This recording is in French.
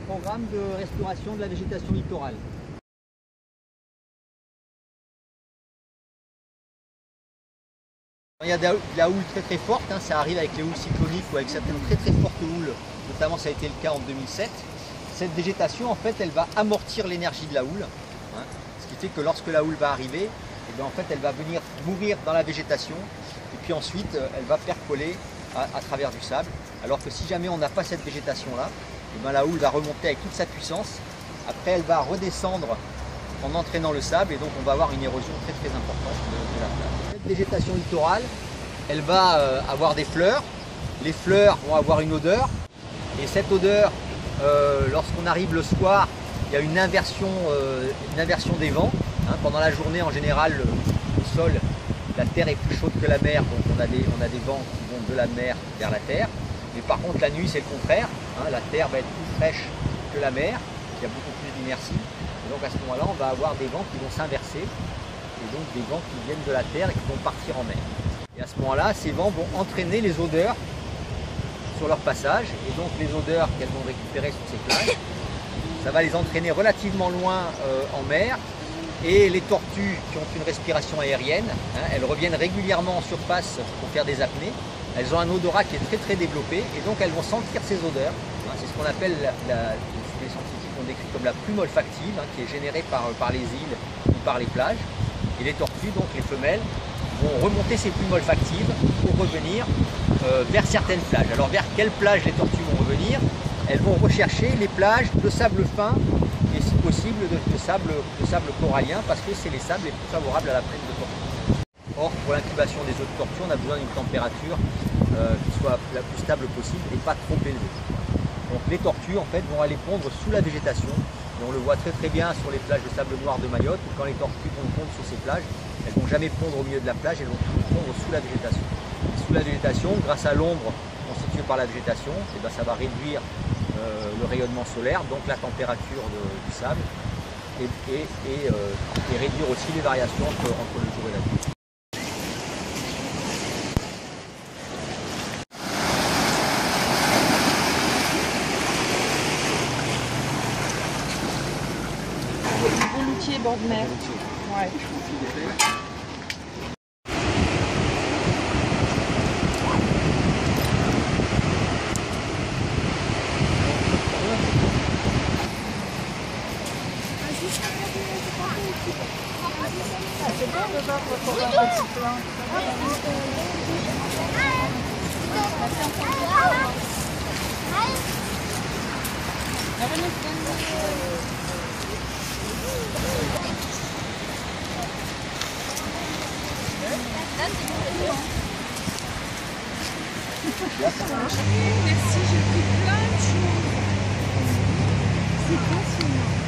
programme de restauration de la végétation littorale. Il y a de la houle très forte, hein, ça arrive avec les houles cycloniques ou avec certaines très fortes houles, notamment ça a été le cas en 2007. Cette végétation, en fait, elle va amortir l'énergie de la houle, hein, ce qui fait que lorsque la houle va arriver, et bien, en fait, elle va venir mourir dans la végétation, et puis ensuite, elle va percoler à travers du sable. Alors que si jamais on n'a pas cette végétation-là, et bien, la houle va remonter avec toute sa puissance. Après, elle va redescendre en entraînant le sable, et donc on va avoir une érosion très importante de la plage. Cette végétation littorale, elle va avoir des fleurs. Les fleurs vont avoir une odeur, et cette odeur, lorsqu'on arrive le soir, il y a une inversion des vents. Hein. Pendant la journée, en général, le sol, la terre est plus chaude que la mer, donc on a des vents qui vont de la mer vers la terre. Mais par contre, la nuit, c'est le contraire. Hein. La terre va être plus fraîche que la mer, il y a beaucoup plus d'inertie. Et donc à ce moment-là, on va avoir des vents qui vont s'inverser, et donc des vents qui viennent de la terre et qui vont partir en mer. Et à ce moment-là, ces vents vont entraîner les odeurs sur leur passage, et donc les odeurs qu'elles vont récupérer sur ces plages, ça va les entraîner relativement loin en mer, et les tortues qui ont une respiration aérienne, hein, elles reviennent régulièrement en surface pour faire des apnées. Elles ont un odorat qui est très développé, et donc elles vont sentir ces odeurs. Hein, c'est ce qu'on appelle, les scientifiques ont décrit comme la plume olfactive, hein, qui est générée par les îles ou par les plages. Et les tortues, donc les femelles, vont remonter ces plumes olfactives pour revenir vers certaines plages. Alors vers quelles plages les tortues vont revenir? Elles vont rechercher les plages de sable fin et si possible de sable corallien, parce que c'est les sables les plus favorables à la plaine de tortue. Or, pour l'incubation des œufs de tortue, on a besoin d'une température qui soit la plus stable possible et pas trop élevée. Donc les tortues en fait vont aller pondre sous la végétation, et on le voit très bien sur les plages de sable noir de Mayotte, où quand les tortues vont pondre sur ces plages, elles ne vont jamais pondre au milieu de la plage, elles vont pondre sous la végétation. Et sous la végétation, grâce à l'ombre constituée par la végétation, et bien ça va réduire le rayonnement solaire, donc la température du sable, et réduire aussi les variations entre le jour et la nuit. Bolloutier, bord de mer. Ouais. C'est bon de voir votre petit plan. Merci, j'ai pris plein de choses. C'est passionnant.